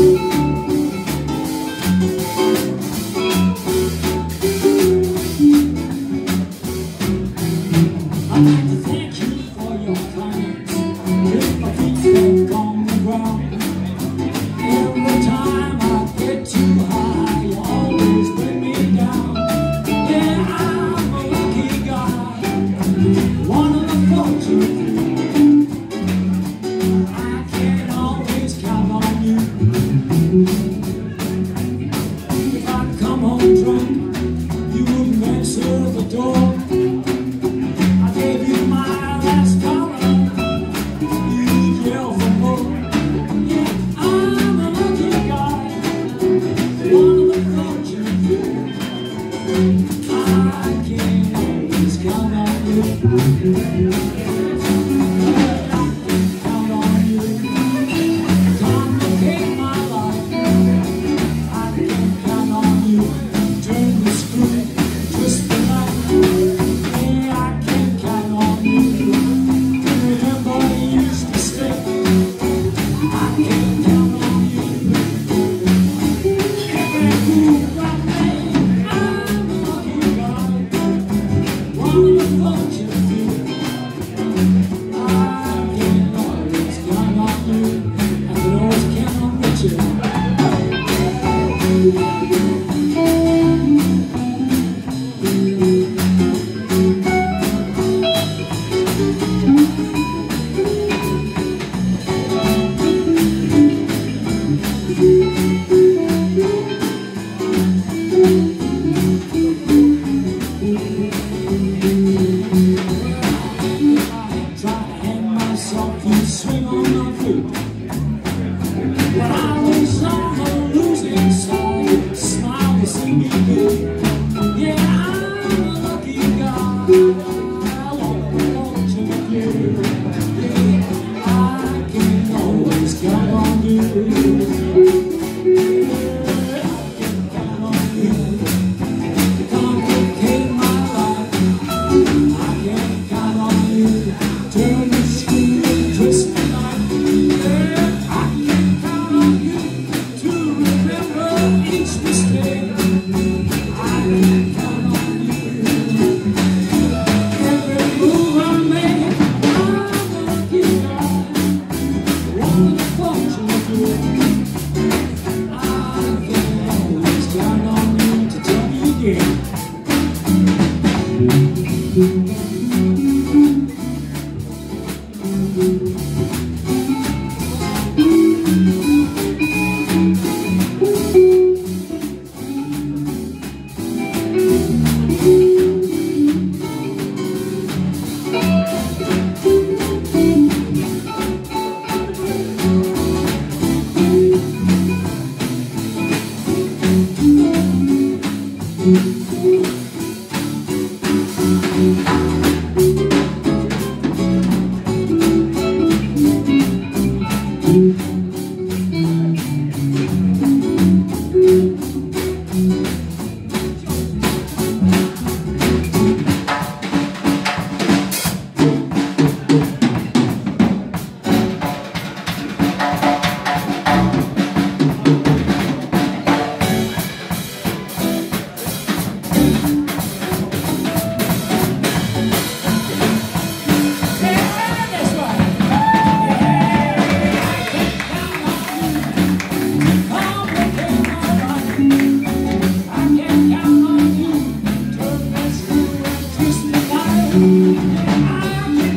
I'd like to thank you for your kindness. With my feet back on the ground, every time I get too high, you always bring me down. Yeah, I'm a lucky guy, one of the fortunate few. I can always count on you. If I come home drunk, you wouldn't answer the door. Swing on my feet. When I was on the losing side, smile to see me good. Yeah, I'm a lucky guy. I want you to hear. Yeah, I can always count on you. Yeah, I can count on you. To complicate my life, I can count on you. Turn the screw and twist the knife. Yeah, I can count on you to remember each mistake. I can count on you. Every move I make, I'm a lucky guy. One of the fortunate few. I can always count on you to tell me again.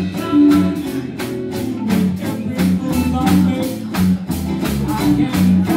I can